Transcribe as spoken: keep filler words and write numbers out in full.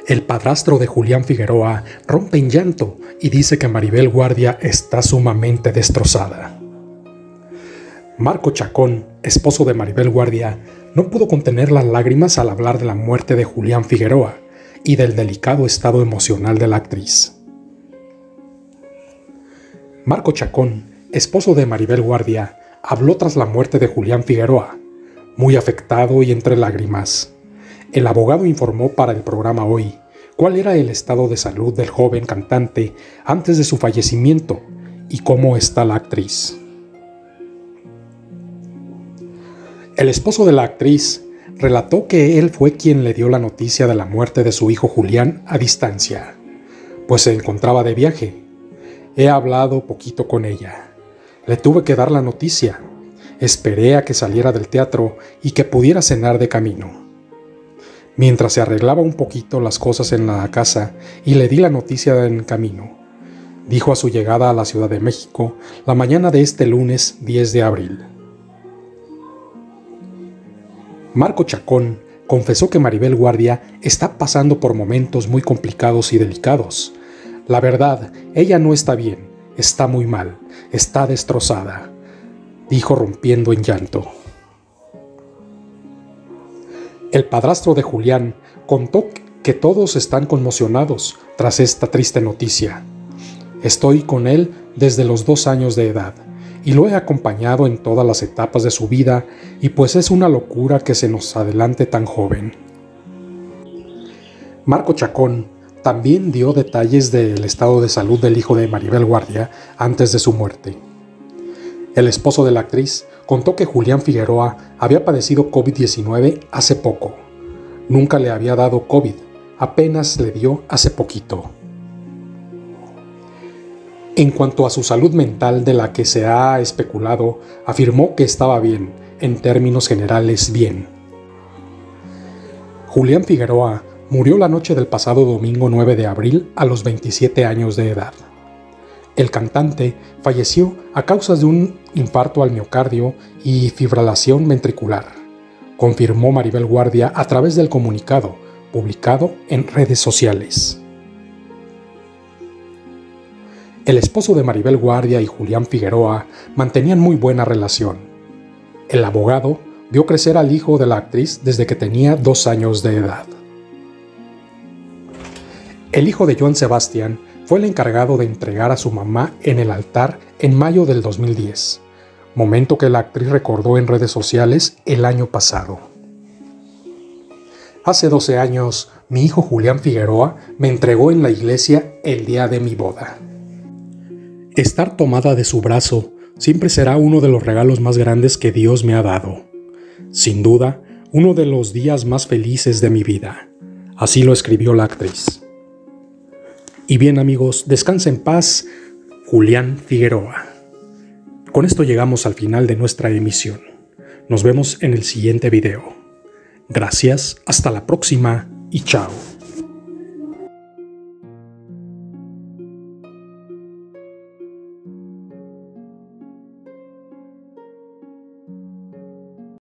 El padrastro de Julián Figueroa rompe en llanto y dice que Maribel Guardia está sumamente destrozada. Marco Chacón, esposo de Maribel Guardia, no pudo contener las lágrimas al hablar de la muerte de Julián Figueroa y del delicado estado emocional de la actriz. Marco Chacón, esposo de Maribel Guardia, habló tras la muerte de Julián Figueroa, muy afectado y entre lágrimas. El abogado informó para el programa Hoy cuál era el estado de salud del joven cantante antes de su fallecimiento y cómo está la actriz. El esposo de la actriz relató que él fue quien le dio la noticia de la muerte de su hijo Julián a distancia, pues se encontraba de viaje. He hablado poquito con ella. Le tuve que dar la noticia. Esperé a que saliera del teatro y que pudiera cenar de camino. Mientras se arreglaba un poquito las cosas en la casa y le di la noticia en camino, dijo a su llegada a la Ciudad de México la mañana de este lunes diez de abril. Marco Chacón confesó que Maribel Guardia está pasando por momentos muy complicados y delicados. La verdad, ella no está bien, está muy mal, está destrozada, dijo rompiendo en llanto. El padrastro de Julián contó que todos están conmocionados tras esta triste noticia. Estoy con él desde los dos años de edad y lo he acompañado en todas las etapas de su vida y pues es una locura que se nos adelante tan joven. Marco Chacón también dio detalles del estado de salud del hijo de Maribel Guardia antes de su muerte. El esposo de la actriz contó que Julián Figueroa había padecido COVID diecinueve hace poco. Nunca le había dado COVID, apenas le dio hace poquito. En cuanto a su salud mental, de la que se ha especulado, afirmó que estaba bien, en términos generales bien. Julián Figueroa murió la noche del pasado domingo nueve de abril a los veintisiete años de edad. El cantante falleció a causa de un infarto al miocardio y fibrilación ventricular, confirmó Maribel Guardia a través del comunicado publicado en redes sociales. El esposo de Maribel Guardia y Julián Figueroa mantenían muy buena relación. El abogado vio crecer al hijo de la actriz desde que tenía dos años de edad. El hijo de Joan Sebastián fue el encargado de entregar a su mamá en el altar en mayo del dos mil diez, momento que la actriz recordó en redes sociales el año pasado. Hace doce años, mi hijo Julián Figueroa me entregó en la iglesia el día de mi boda. Estar tomada de su brazo siempre será uno de los regalos más grandes que Dios me ha dado. Sin duda, uno de los días más felices de mi vida. Así lo escribió la actriz. Y bien amigos, descansa en paz, Julián Figueroa. Con esto llegamos al final de nuestra emisión. Nos vemos en el siguiente video. Gracias, hasta la próxima y chao.